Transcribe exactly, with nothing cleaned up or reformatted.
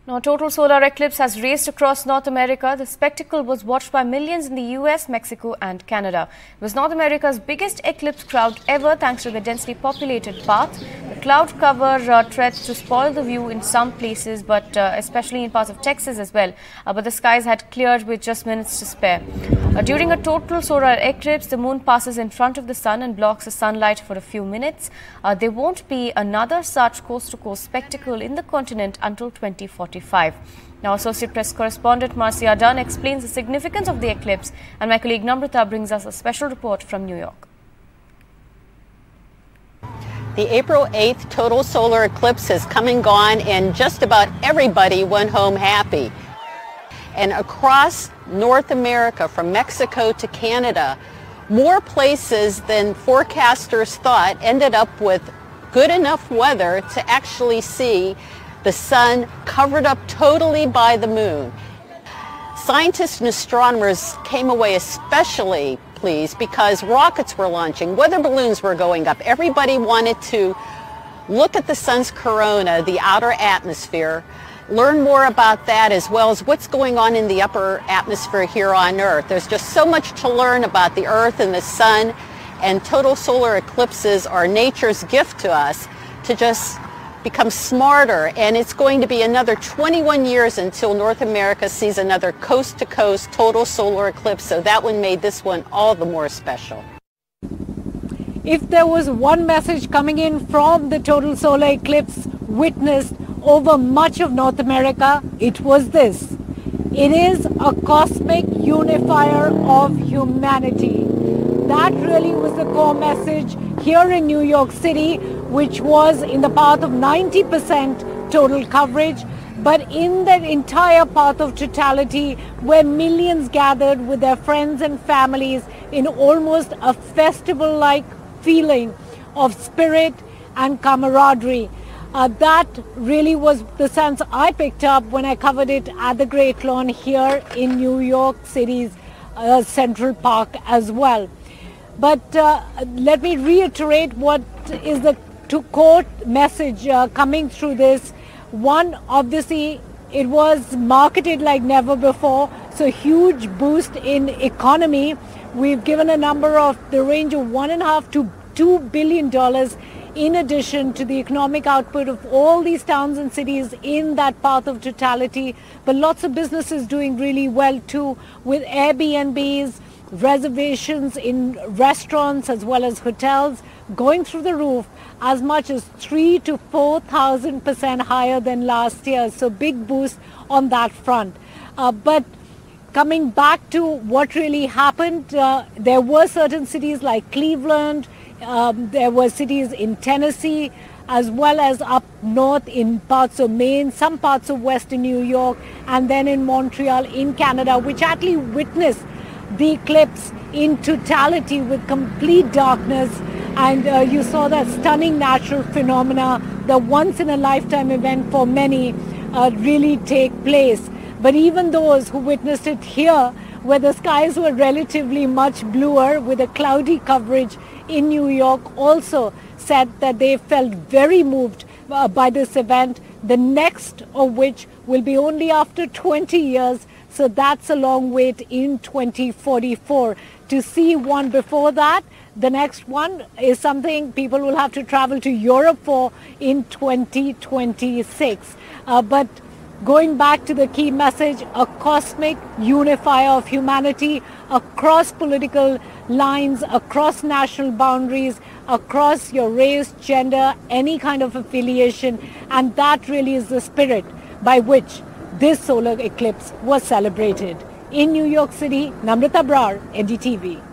Now, a total solar eclipse has raced across North America. The spectacle was watched by millions in the U S, Mexico and Canada. It was North America's biggest eclipse crowd ever thanks to the densely populated path. The cloud cover uh, threats to spoil the view in some places, but uh, especially in parts of Texas as well. Uh, but the skies had cleared with just minutes to spare. Uh, during a total solar eclipse, the moon passes in front of the sun and blocks the sunlight for a few minutes. Uh, there won't be another such coast-to-coast spectacle in the continent until twenty forty-five. Now, Associate Press Correspondent Marcia Dunn explains the significance of the eclipse, and my colleague Namrata brings us a special report from New York. The April eighth total solar eclipse has come and gone, and just about everybody went home happy. And across North America, from Mexico to Canada, more places than forecasters thought ended up with good enough weather to actually see the sun covered up totally by the moon. Scientists and astronomers came away especially pleased because rockets were launching, weather balloons were going up. Everybody wanted to look at the sun's corona, the outer atmosphere, learn more about that as well as what's going on in the upper atmosphere here on Earth. There's just so much to learn about the Earth and the sun, and total solar eclipses are nature's gift to us to just become smarter. And it's going to be another twenty-one years until North America sees another coast-to-coast total solar eclipse, so that one made this one all the more special. If there was one message coming in from the total solar eclipse witnessed over much of North America, it was this: it is a cosmic unifier of humanity. That really was the core message here in New York City, which was in the path of ninety percent total coverage, but in that entire path of totality where millions gathered with their friends and families in almost a festival-like feeling of spirit and camaraderie. Uh, that really was the sense I picked up when I covered it at the Great Lawn here in New York City's uh, Central Park as well. But uh, let me reiterate what is the to core message uh, coming through this. One, obviously, it was marketed like never before, so huge boost in economy. We've given a number of the range of one and a half to two billion dollars in addition to the economic output of all these towns and cities in that path of totality. But lots of businesses doing really well too, with Airbnbs, reservations in restaurants as well as hotels going through the roof, as much as three to four thousand percent higher than last year. So big boost on that front. Uh, but coming back to what really happened, uh, there were certain cities like Cleveland, um, there were cities in Tennessee, as well as up north in parts of Maine, some parts of western New York, and then in Montreal in Canada, which actually witnessed the eclipse in totality with complete darkness. And uh, you saw that stunning natural phenomena, the once-in-a-lifetime event for many, uh, really take place. But even those who witnessed it here, where the skies were relatively much bluer with a cloudy coverage in New York, also said that they felt very moved uh, by this event, the next of which will be only after twenty years. So that's a long wait in twenty forty-four. To see one before that, the next one is something people will have to travel to Europe for in twenty twenty-six. Uh, but going back to the key message, a cosmic unifier of humanity across political lines, across national boundaries, across your race, gender, any kind of affiliation. And that really is the spirit by which this solar eclipse was celebrated. In New York City, Namrata Brar, N D T V.